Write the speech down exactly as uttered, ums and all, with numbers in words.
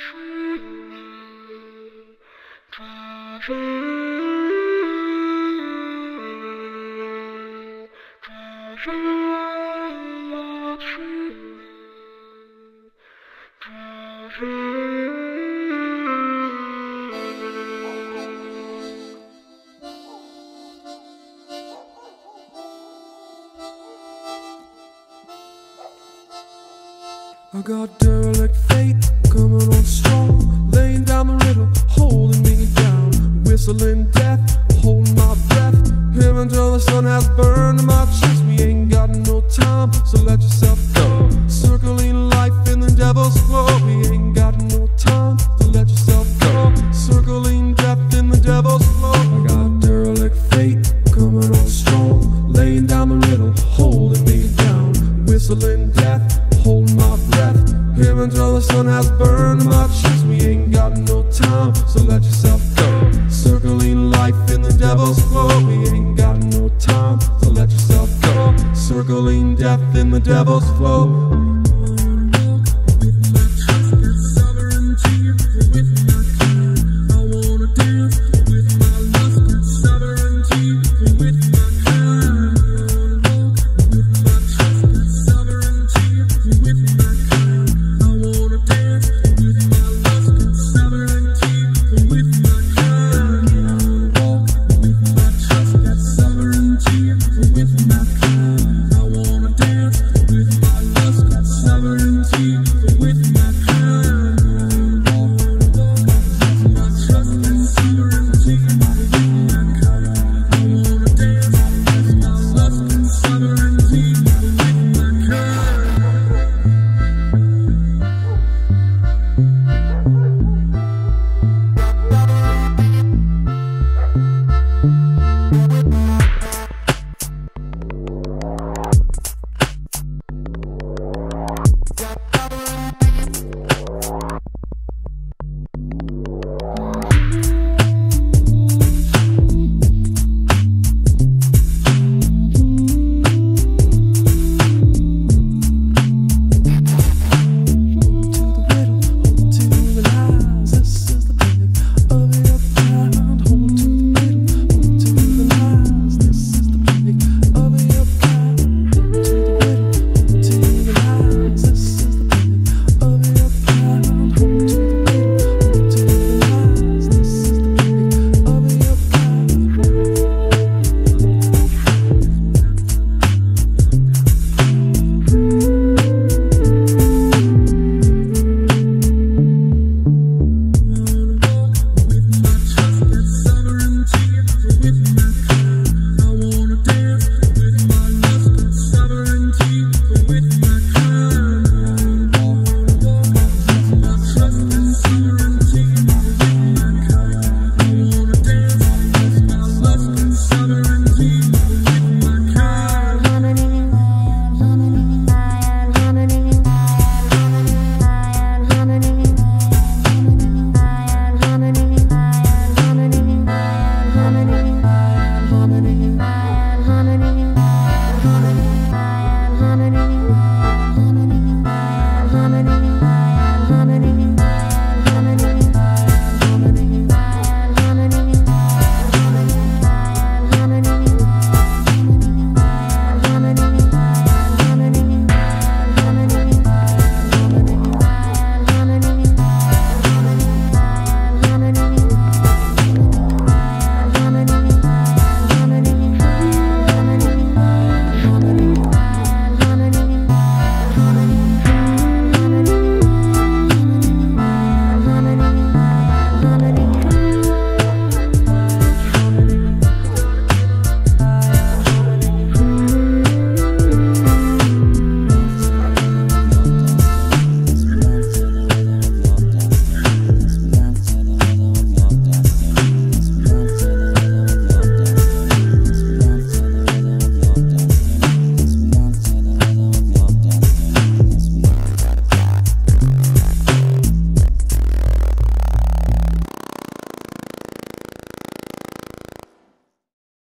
I got derelict fate coming on strong, laying down the riddle, holding me down, whistling death, holding my breath, here until the sun has burned my cheeks. We ain't got no time, so let yourself go, circling life in the devil's flow. We ain't got no time, so let yourself go, circling death in the devil's flow. I got derelict fate coming on strong, laying down the riddle, holding me down, whistling death, holding my breath, here until the sun has burned my cheeks. We ain't got no time, so let yourself go, circling life in the devil's flow. We ain't got no time, so let yourself go, circling death in the devil's flow.